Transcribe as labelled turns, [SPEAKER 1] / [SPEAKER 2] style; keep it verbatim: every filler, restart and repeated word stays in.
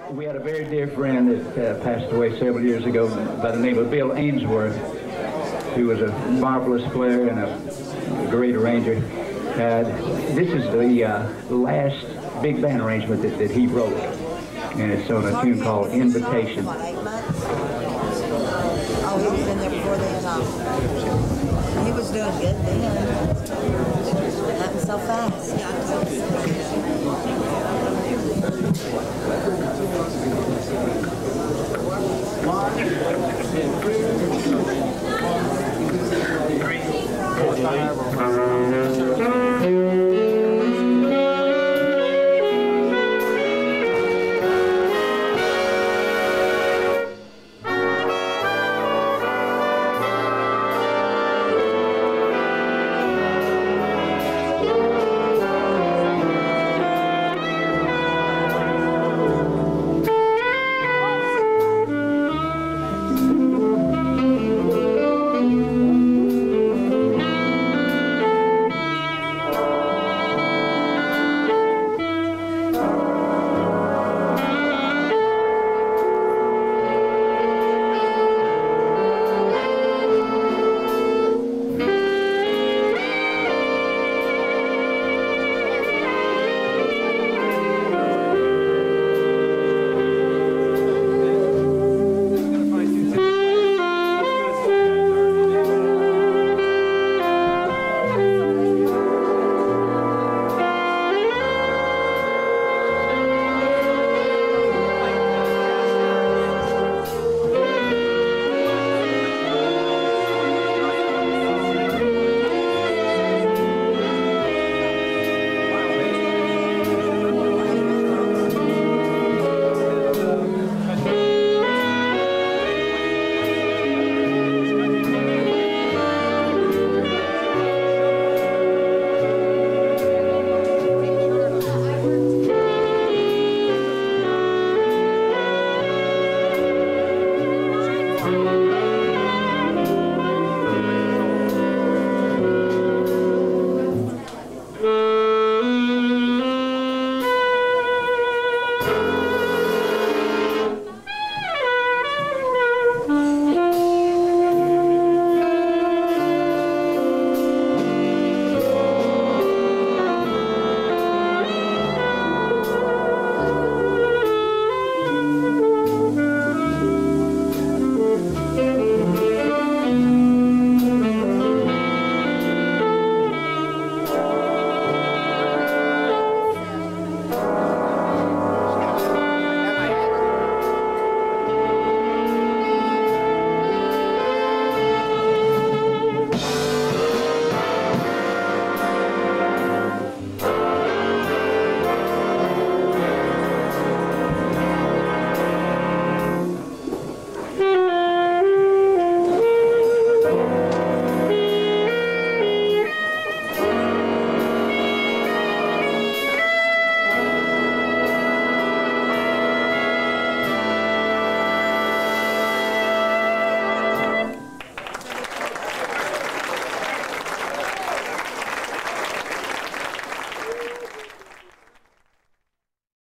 [SPEAKER 1] We had a very dear friend that uh, passed away several years ago by the name of Bill Ainsworth, who was a marvelous player and a great arranger. Uh, this is the uh, last big band arrangement that, that he wrote, and it's on a tune called Invitation.
[SPEAKER 2] What, eight months? Oh, he was in there before then. Um, he was doing good then. Happened so fast.